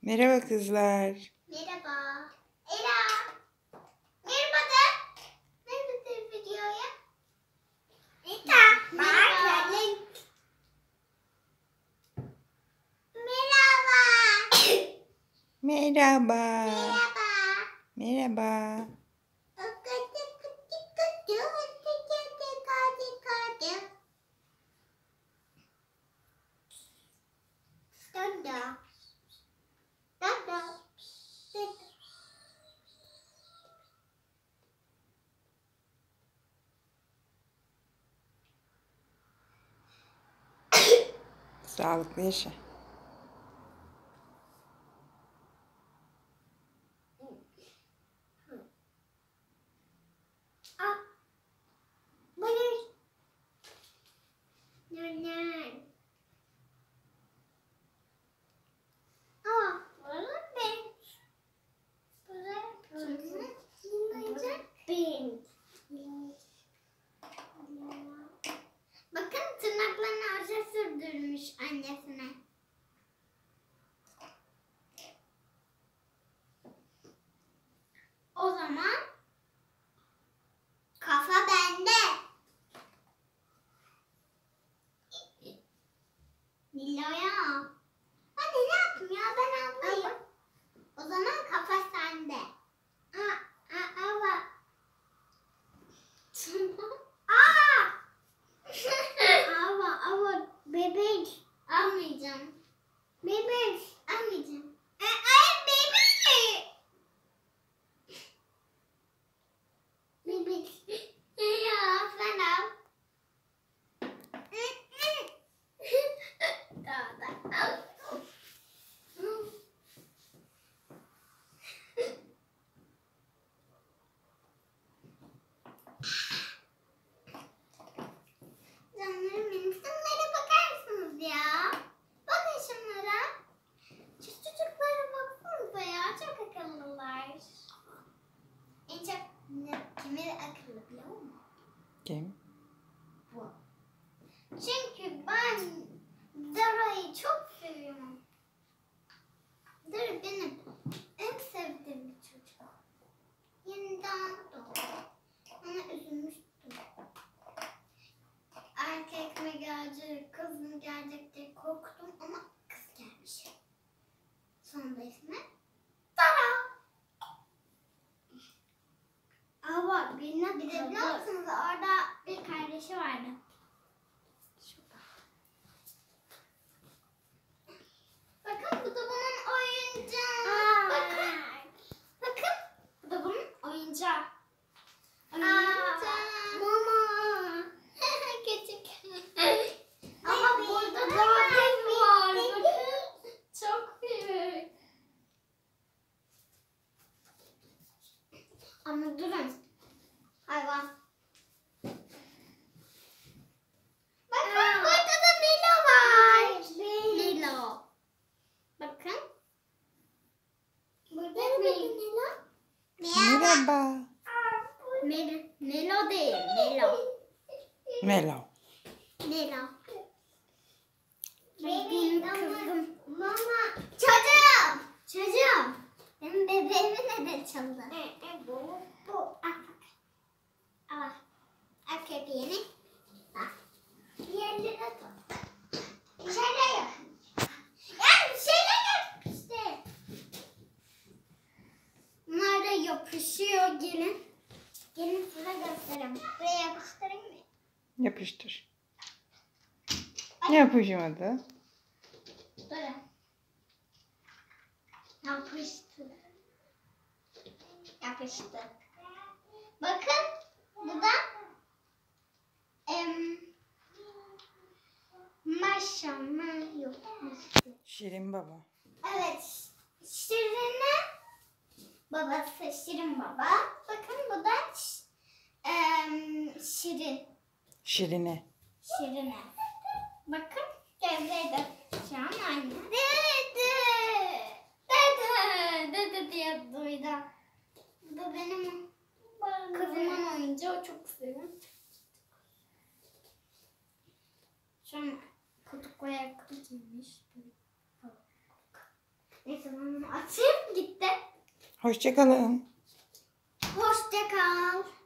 Merhaba kızlar. Merhaba. Ela. Merhaba de. Merhaba de videoya. Rita. Merhaba. Merhaba. Merhaba. Merhaba. Dada. Dada. Sağlıklı yaşa. Buyur. Nenen. Bakın tırnaklarını aşağı sürdürmüş annesine. O zaman kafa bende. Nilo'ya. Anne ne yapayım ya, ben ablayım. O zaman kafa sende. Ama. Ama bebek almayacağım. Bebek almayacağım. Ay bebek. Bebek. Ya sen al. Daha. Canlarım benim, şunlara bakar mısınız ya? Bakın şunlara. Şu çocuklara baksanıza ya, çok akıllılar. En çok kimi akıllı biliyor musun? Kim? Bu. Çünkü ben Zara'yı çok seviyorum. Zara benim en sevdiğim bir çocuk. Yeniden doğdu. Ona üzülmüştüm. Erkek mi gelecek, kız mı gelecek diye korktum ama kız gelmiş. Sonunda ismi Zara. Ama bir de biliyor musunuz, orada bir kardeşi vardı. Bakın bu da bunun oyuncağı. Bakın bu da bunun oyuncağı. Mama. Küçük. Ama burada daha büyük var. Bakın. Çok büyük. Ama durun. Hayvan. Bakın burada da Milo var. Milo. Bakın. Burada Milo. Merhaba. Melo değil, Melo. Melo. Melo. Benim kızım. Mama. Çocuğum. Benim bebeğimi neden çaldı? Bu. Al. Al köpeğini. Al. Diğerleri tut. Bir şeyler yap. Ya bir şeyler yap işte. Bunlar da yapışıyor, gelin. Gelin size göstereyim. Buraya yapıştırayım mı? Yapıştır. Yapışmadı. Durun. Yapıştı. Yapıştı. Bakın bu da maşallah yok. Şirin baba. Evet. Şirin'in babası Şirin baba. Bakın bu da Şirin. Şirine. Şirine. Bakın devrede. Şu an aynı. Dede diye duydu. Bu benim kızımın oyuncağı. O çok seviyorum. Şu an kutuklu ayakkabı giymiş. Neyse ben Atayım gitti. Hoşça kalın. Hoşça kal.